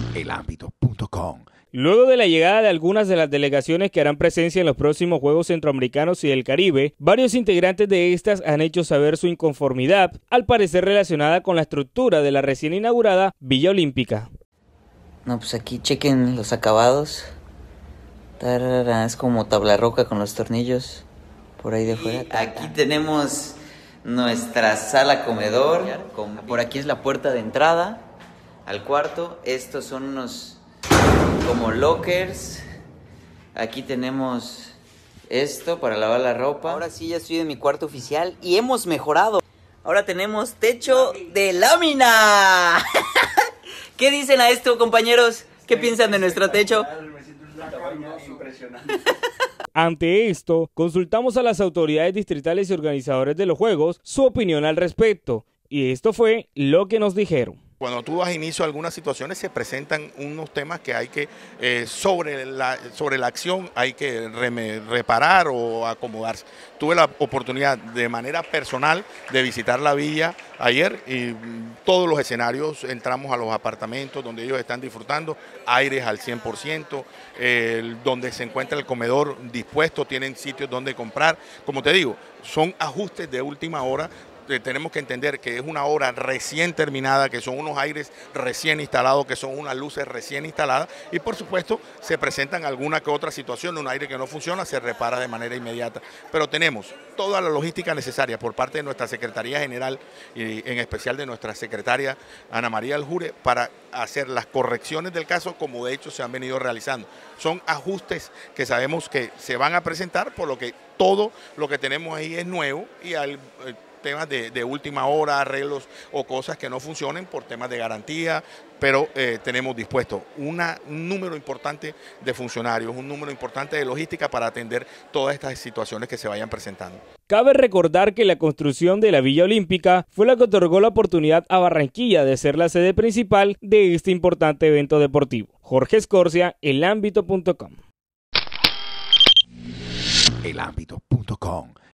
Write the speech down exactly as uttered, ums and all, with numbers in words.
el ámbito punto com. Luego de la llegada de algunas de las delegaciones que harán presencia en los próximos Juegos Centroamericanos y del Caribe, varios integrantes de estas han hecho saber su inconformidad, al parecer relacionada con la estructura de la recién inaugurada Villa Olímpica. No, pues aquí chequen los acabados. Tarara, es como tabla roca con los tornillos por ahí de fuera. Aquí tenemos nuestra sala comedor. Por aquí es la puerta de entrada al cuarto. Estos son unos como lockers. Aquí tenemos esto para lavar la ropa. Ahora sí ya estoy en mi cuarto oficial y hemos mejorado. Ahora tenemos techo de lámina. ¿Qué dicen a esto, compañeros? ¿Qué piensan de nuestro techo? Ante esto, consultamos a las autoridades distritales y organizadores de los Juegos su opinión al respecto, y esto fue lo que nos dijeron. Cuando tú das inicio a algunas situaciones se presentan unos temas que hay que, eh, sobre, la, sobre la acción hay que re, reparar o acomodarse. Tuve la oportunidad de manera personal de visitar la villa ayer y todos los escenarios, entramos a los apartamentos donde ellos están disfrutando, aires al cien por ciento, eh, donde se encuentra el comedor dispuesto, tienen sitios donde comprar. Como te digo, son ajustes de última hora. Tenemos que entender que es una obra recién terminada, que son unos aires recién instalados, que son unas luces recién instaladas y por supuesto se presentan alguna que otra situación, un aire que no funciona, se repara de manera inmediata. Pero tenemos toda la logística necesaria por parte de nuestra Secretaría General y en especial de nuestra secretaria Ana María Aljure para hacer las correcciones del caso como de hecho se han venido realizando. Son ajustes que sabemos que se van a presentar, por lo que todo lo que tenemos ahí es nuevo y al temas de, de última hora, arreglos o cosas que no funcionen por temas de garantía, pero eh, tenemos dispuesto una, un número importante de funcionarios, un número importante de logística para atender todas estas situaciones que se vayan presentando. Cabe recordar que la construcción de la Villa Olímpica fue la que otorgó la oportunidad a Barranquilla de ser la sede principal de este importante evento deportivo. Jorge Escorcia, el ámbito punto com. el ámbito punto com.